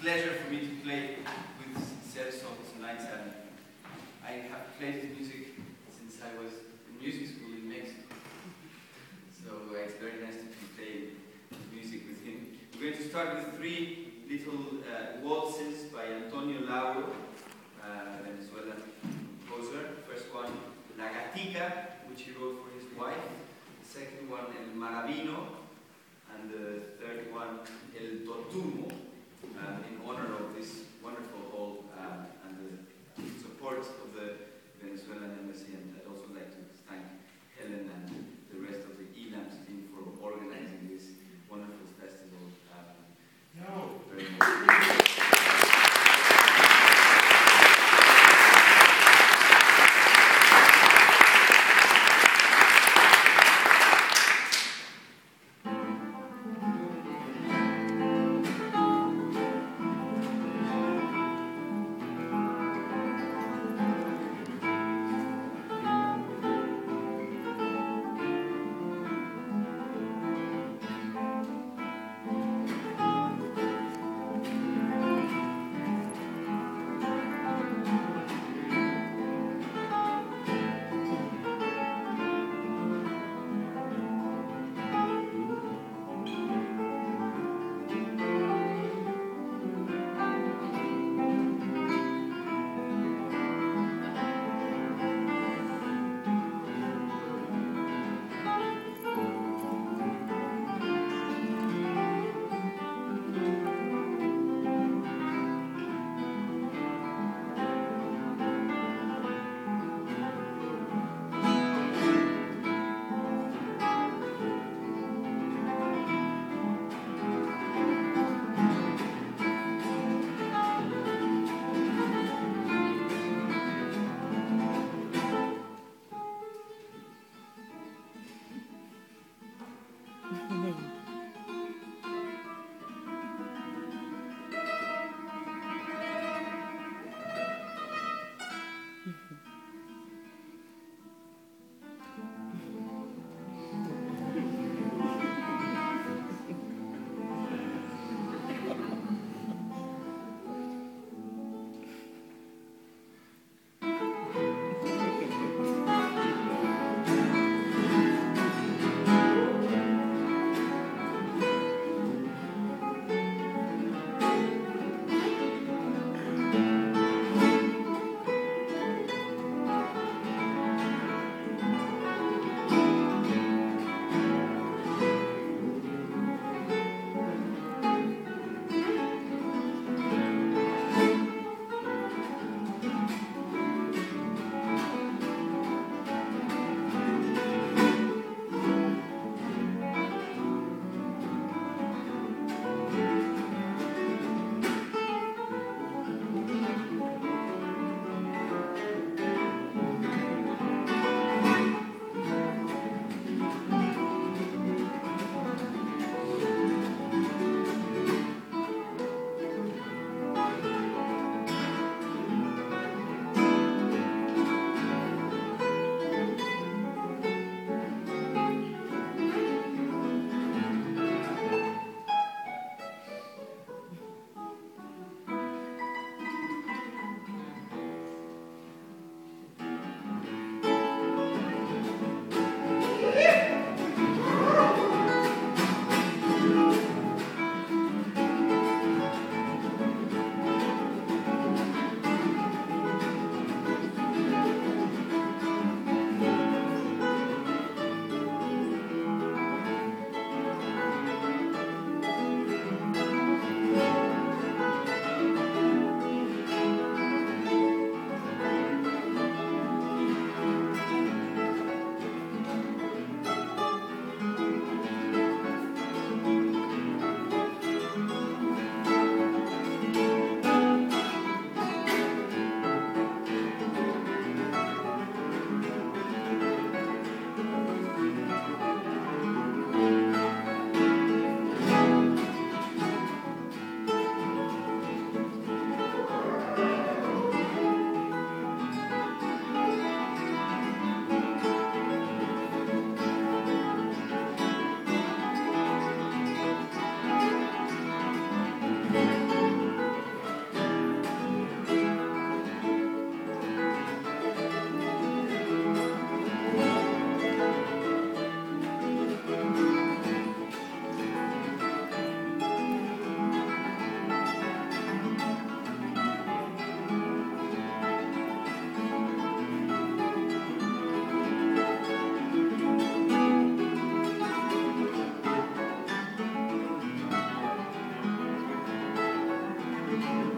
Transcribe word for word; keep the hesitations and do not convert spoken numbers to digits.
pleasure for me to play with Celso Nine-Seven. I have played his music since I was in music school in Mexico. So uh, it's very nice to be playing music with him. We're going to start with three little uh, waltzes by Antonio Lauro, uh, Venezuelan composer. The first one, La Gatica, which he wrote for his wife. The second one, El Maravino. And the third one, El Totumo, uh, in honor of this wonderful hall uh, and the support of the Venezuelan embassy. And I'd also like to thank Helen and the rest of the E L A M S team for organizing this wonderful festival. Um, no. Very much. Thank you.